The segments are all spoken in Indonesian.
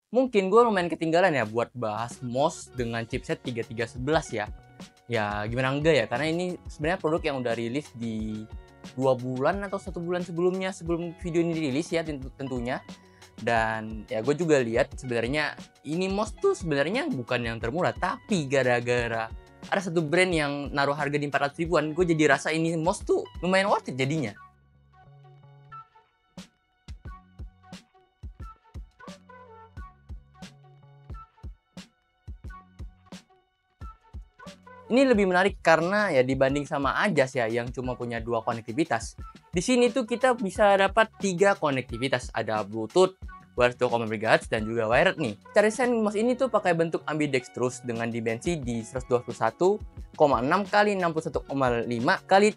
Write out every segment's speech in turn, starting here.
Mungkin gue lumayan ketinggalan ya buat bahas mouse dengan chipset 3311 ya. Ya gimana enggak ya, karena ini sebenarnya produk yang udah rilis di 2 bulan atau 1 bulan sebelumnya, sebelum video ini rilis ya tentunya. Dan ya gue juga lihat sebenarnya ini mouse tuh sebenarnya bukan yang termurah, tapi gara-gara ada satu brand yang naruh harga di 400 ribuan, gue jadi rasa ini mouse tuh lumayan worth it jadinya. Ini lebih menarik karena ya dibanding sama Ajas ya yang cuma punya 2 konektivitas. Di sini tuh kita bisa dapat 3 konektivitas, ada Bluetooth, wireless 2,5 GHz dan juga wired nih. Cara desain mouse ini tuh pakai bentuk ambidextrous dengan dimensi di 121,6 kali 61,5 kali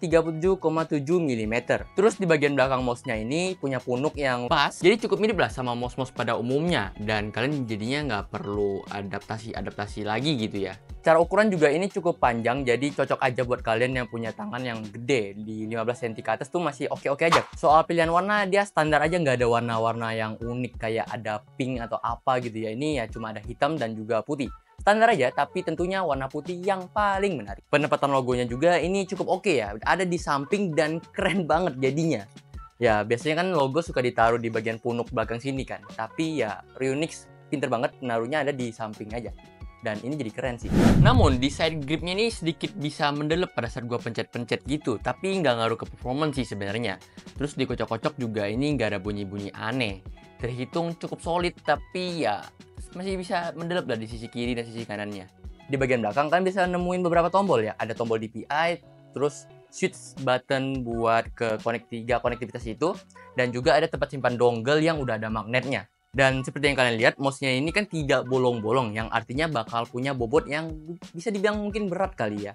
37,7 mm. Terus di bagian belakang mouse-nya ini punya punuk yang pas, jadi cukup mirip lah sama mouse-mouse pada umumnya dan kalian jadinya nggak perlu adaptasi lagi gitu ya. Cara ukuran juga ini cukup panjang, jadi cocok aja buat kalian yang punya tangan yang gede. Di 15 cm ke atas tuh masih oke-oke aja. Soal pilihan warna, dia standar aja, nggak ada warna-warna yang unik kayak ada pink atau apa gitu ya. Ini ya cuma ada hitam dan juga putih. Standar aja, tapi tentunya warna putih yang paling menarik. Penempatan logonya juga ini cukup oke ya. Ada di samping dan keren banget jadinya. Ya, biasanya kan logo suka ditaruh di bagian punuk belakang sini kan. Tapi ya, Ryunix pinter banget naruhnya ada di samping aja. Dan ini jadi keren sih. Namun di side gripnya ini sedikit bisa mendelep pada saat gua pencet-pencet gitu, tapi nggak ngaruh ke performance sih sebenarnya. Terus dikocok-kocok juga ini nggak ada bunyi-bunyi aneh. Terhitung cukup solid, tapi ya masih bisa mendelep lah di sisi kiri dan sisi kanannya. Di bagian belakang kan bisa nemuin beberapa tombol ya. Ada tombol DPI, terus switch button buat ke 3 konektivitas itu, dan juga ada tempat simpan dongle yang udah ada magnetnya. Dan seperti yang kalian lihat, mouse-nya ini kan tidak bolong-bolong, yang artinya bakal punya bobot yang bisa dibilang mungkin berat kali ya.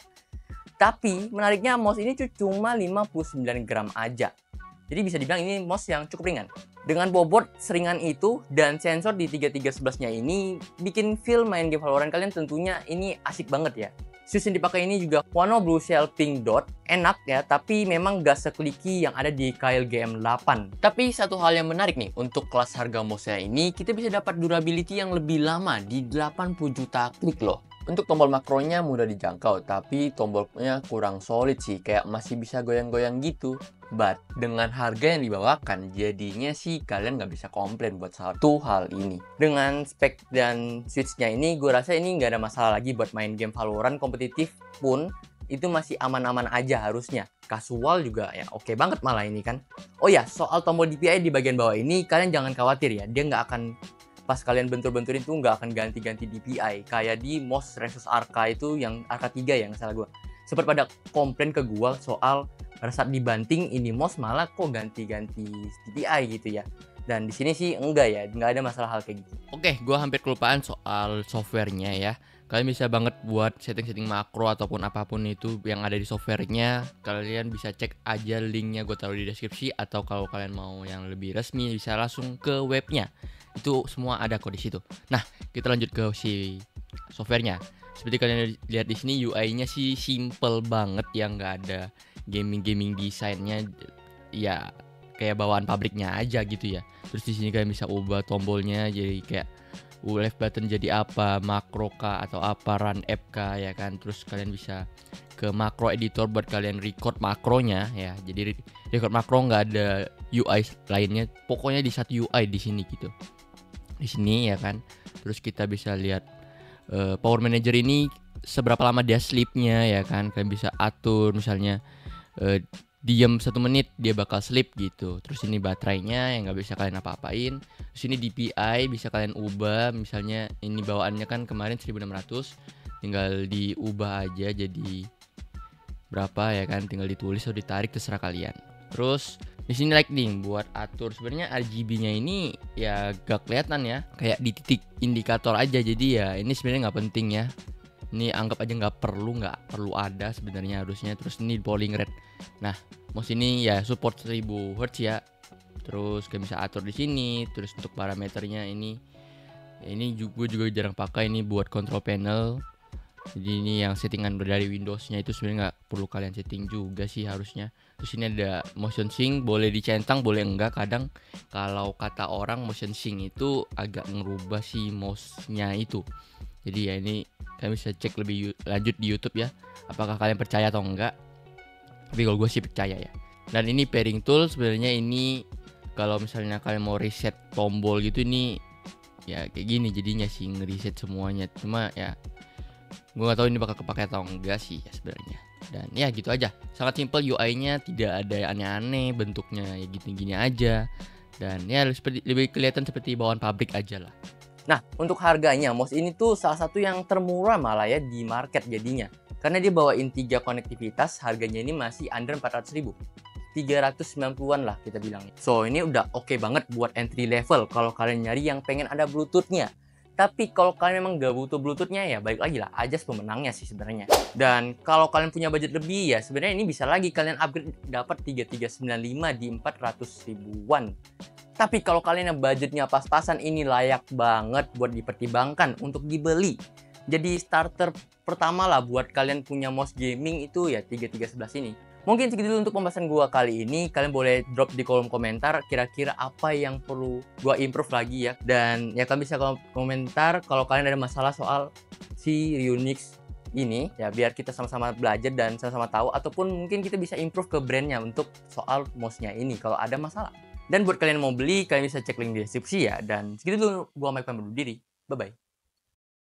Tapi menariknya mouse ini cuma 59 gram aja. Jadi bisa dibilang ini mouse yang cukup ringan. Dengan bobot seringan itu dan sensor di 3311-nya ini bikin feel main game Valorant kalian tentunya ini asik banget ya. Shoes yang dipakai ini juga Wano Blue Shell Pink Dot, enak ya, tapi memang gak sekliki yang ada di Kyle GM8. Tapi satu hal yang menarik nih, untuk kelas harga mouse-nya ini kita bisa dapat durability yang lebih lama di 80 juta klik loh. Untuk tombol makronya mudah dijangkau, tapi tombolnya kurang solid sih, kayak masih bisa goyang-goyang gitu. But dengan harga yang dibawakan, jadinya sih kalian nggak bisa komplain buat satu hal ini. Dengan spek dan switch-nya ini, gue rasa ini nggak ada masalah lagi buat main game Valorant kompetitif pun, itu masih aman-aman aja harusnya. Casual juga ya oke banget malah ini kan. Oh ya, soal tombol DPI di bagian bawah ini, kalian jangan khawatir ya, dia nggak akan pas kalian bentur-benturin tuh nggak akan ganti-ganti DPI kayak di MOS Resus Arca itu yang Arca 3 ya nggak salah gue. Sempat pada komplain ke gue soal pada saat dibanting ini MOS malah kok ganti-ganti DPI gitu ya. Dan di sini sih enggak ya, nggak ada masalah hal kayak gitu. Oke, gue hampir kelupaan soal softwarenya ya. Kalian bisa banget buat setting-setting makro ataupun apapun itu yang ada di softwarenya. Kalian bisa cek aja linknya, gue taruh di deskripsi. Atau kalau kalian mau yang lebih resmi bisa langsung ke webnya. Itu semua ada kok di situ. Nah, kita lanjut ke si softwarenya. Seperti kalian lihat di sini UI-nya sih simple banget ya, nggak ada gaming desainnya ya kayak bawaan pabriknya aja gitu ya. Terus di sini kalian bisa ubah tombolnya jadi kayak left button jadi apa, makro kah atau apa, run app kah ya kan. Terus kalian bisa ke makro editor buat kalian record makronya ya. Jadi record makro nggak ada UI lainnya, pokoknya di satu UI di sini gitu. Di sini ya kan. Terus kita bisa lihat Power Manager ini seberapa lama dia sleepnya ya kan. Kalian bisa atur misalnya diam 1 menit dia bakal sleep gitu. Terus ini baterainya yang nggak bisa kalian apa-apain. Terus ini DPI bisa kalian ubah. Misalnya ini bawaannya kan kemarin 1600, tinggal diubah aja jadi berapa ya kan, tinggal ditulis atau ditarik terserah kalian. Terus di sini lightning buat atur. Sebenarnya RGB-nya ini ya gak kelihatan ya, kayak di titik indikator aja. Jadi ya ini sebenarnya nggak penting ya. Ini anggap aja nggak perlu ada sebenarnya harusnya. Terus ini polling rate. Nah, mouse ini ya support 1000 Hz ya. Terus kalian bisa atur di sini. Terus untuk parameternya ini gue juga jarang pakai ini buat control panel. Jadi ini yang settingan dari Windows-nya itu sebenarnya nggak perlu kalian setting juga sih harusnya. Terus ini ada motion sync, boleh dicentang boleh enggak. Kadang kalau kata orang motion sync itu agak ngerubah si mouse-nya itu. Jadi ya ini kalian bisa cek lebih lanjut di YouTube ya, apakah kalian percaya atau enggak. Tapi kalau gue sih percaya ya. Dan ini pairing tool sebenarnya ini kalau misalnya kalian mau reset tombol gitu, ini ya kayak gini jadinya sih, ngereset semuanya. Cuma ya gue gak tahu ini bakal kepake atau enggak sih ya sebenarnya. Dan ya gitu aja, sangat simple, UI-nya tidak ada aneh-aneh, bentuknya ya gini-gini aja. Dan ya lebih kelihatan seperti bawaan pabrik aja lah. Nah, untuk harganya, mouse ini tuh salah satu yang termurah malah ya di market jadinya. Karena dia bawain 3 konektivitas, harganya ini masih under 400.000. 390-an lah kita bilangnya. So, ini udah oke banget buat entry level kalau kalian nyari yang pengen ada Bluetooth-nya. Tapi kalau kalian memang gak butuh Bluetooth-nya ya balik lagi lah, Ajas pemenangnya sih sebenarnya. Dan kalau kalian punya budget lebih ya sebenarnya ini bisa lagi kalian upgrade dapat 3395 di 400 ribuan. Tapi kalau kalian yang budgetnya pas-pasan, ini layak banget buat dipertimbangkan untuk dibeli. Jadi starter pertama lah buat kalian punya mouse gaming itu ya 3311 ini. Mungkin segitu dulu untuk pembahasan gua kali ini. Kalian boleh drop di kolom komentar kira-kira apa yang perlu gua improve lagi ya. Dan ya kalian bisa komentar kalau kalian ada masalah soal si Ryunix ini ya, biar kita sama-sama belajar dan sama-sama tahu, ataupun mungkin kita bisa improve ke brandnya untuk soal mouse-nya ini kalau ada masalah. Dan buat kalian yang mau beli, kalian bisa cek link di deskripsi ya. Dan segitu dulu, gua Mike pamit undur diri. Bye-bye.